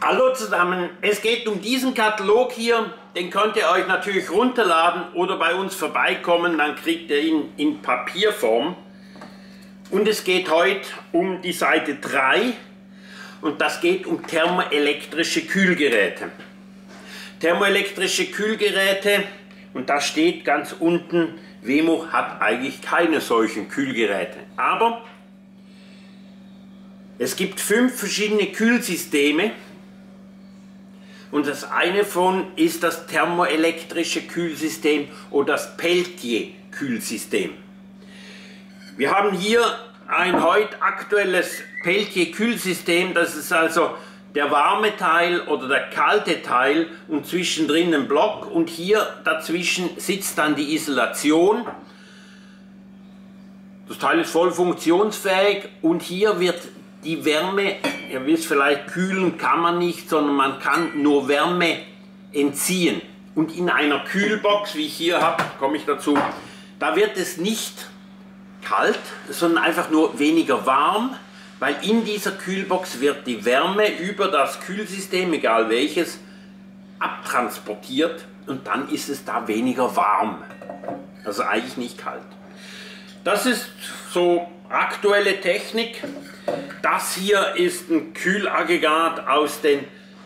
Hallo zusammen, es geht um diesen Katalog hier, den könnt ihr euch natürlich runterladen oder bei uns vorbeikommen, dann kriegt ihr ihn in Papierform. Und es geht heute um die Seite 3 und das geht um thermoelektrische Kühlgeräte. Thermoelektrische Kühlgeräte, und da steht ganz unten, Wemo hat eigentlich keine solchen Kühlgeräte. Aber es gibt 5 verschiedene Kühlsysteme. Und das eine von ist das thermoelektrische Kühlsystem oder das Peltier-Kühlsystem. Wir haben hier ein heute aktuelles Peltier-Kühlsystem, das ist also der warme Teil oder der kalte Teil und zwischendrin ein Block und hier dazwischen sitzt dann die Isolation. Das Teil ist voll funktionsfähig und hier wird die Wärme, ihr wisst vielleicht, kühlen kann man nicht, sondern man kann nur Wärme entziehen. Und in einer Kühlbox, wie ich hier habe, komme ich dazu, da wird es nicht kalt, sondern einfach nur weniger warm, weil in dieser Kühlbox wird die Wärme über das Kühlsystem, egal welches, abtransportiert und dann ist es da weniger warm. Also eigentlich nicht kalt. Das ist so aktuelle Technik. Das hier ist ein Kühlaggregat aus den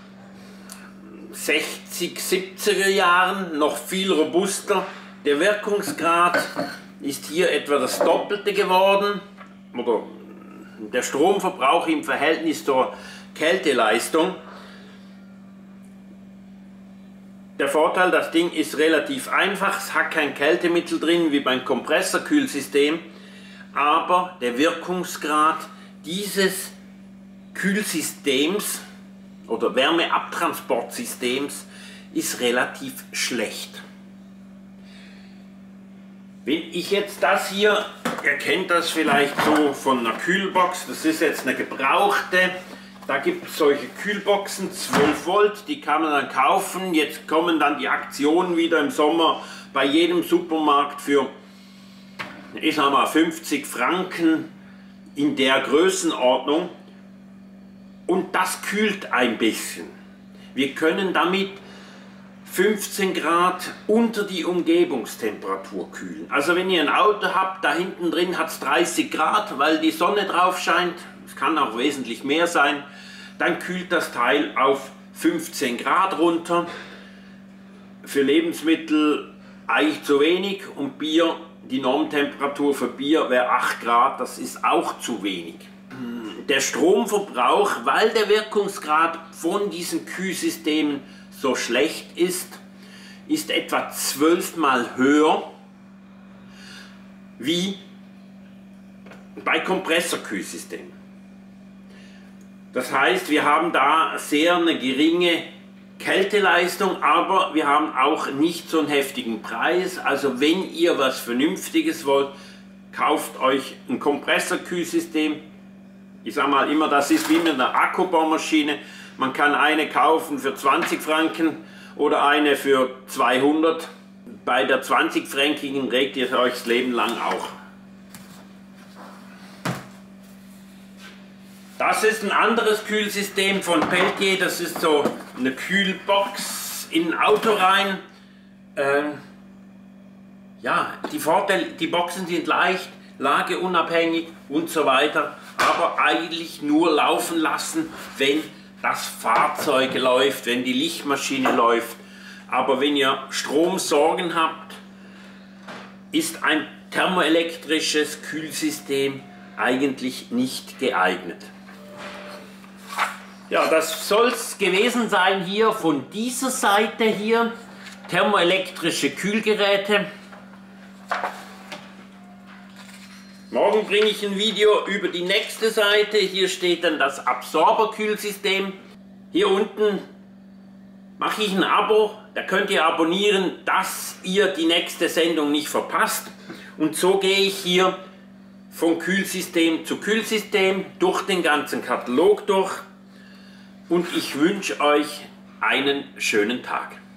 60er, 70er Jahren, noch viel robuster. Der Wirkungsgrad ist hier etwa das Doppelte geworden, oder der Stromverbrauch im Verhältnis zur Kälteleistung. Der Vorteil, das Ding ist relativ einfach, es hat kein Kältemittel drin wie beim Kompressorkühlsystem, aber der Wirkungsgrad dieses Kühlsystems oder Wärmeabtransportsystems ist relativ schlecht. Wenn ich jetzt das hier, ihr kennt das vielleicht so von einer Kühlbox, das ist jetzt eine gebrauchte, da gibt es solche Kühlboxen, 12 Volt, die kann man dann kaufen. Jetzt kommen dann die Aktionen wieder im Sommer bei jedem Supermarkt für, ich sag mal, 50 Franken in der Größenordnung. Und das kühlt ein bisschen. Wir können damit 15 Grad unter die Umgebungstemperatur kühlen. Also wenn ihr ein Auto habt, da hinten drin hat es 30 Grad, weil die Sonne drauf scheint, es kann auch wesentlich mehr sein, dann kühlt das Teil auf 15 Grad runter. Für Lebensmittel eigentlich zu wenig und Bier, die Normtemperatur für Bier wäre 8 Grad, das ist auch zu wenig. Der Stromverbrauch, weil der Wirkungsgrad von diesen Kühlsystemen so schlecht ist, ist etwa 12-mal höher wie bei Kompressorkühlsystemen. Das heißt, wir haben da sehr eine geringe Kälteleistung, aber wir haben auch nicht so einen heftigen Preis. Also wenn ihr was Vernünftiges wollt, kauft euch ein Kompressorkühlsystem. Ich sage mal immer, das ist wie mit einer Akkubaumaschine. Man kann eine kaufen für 20 Franken oder eine für 200. Bei der 20-frankigen regt ihr euch das Leben lang auch. Das ist ein anderes Kühlsystem von Peltier. Das ist so eine Kühlbox in ein Auto rein. Ja, die Vorteile, die Boxen sind leicht, lageunabhängig und so weiter. Aber eigentlich nur laufen lassen, wenn das Fahrzeug läuft, wenn die Lichtmaschine läuft. Aber wenn ihr Stromsorgen habt, ist ein thermoelektrisches Kühlsystem eigentlich nicht geeignet. Ja, das soll es gewesen sein hier von dieser Seite hier. Thermoelektrische Kühlgeräte. Morgen bringe ich ein Video über die nächste Seite. Hier steht dann das Absorberkühlsystem. Hier unten mache ich ein Abo. Da könnt ihr abonnieren, dass ihr die nächste Sendung nicht verpasst. Und so gehe ich hier von Kühlsystem zu Kühlsystem durch den ganzen Katalog durch. Und ich wünsche euch einen schönen Tag.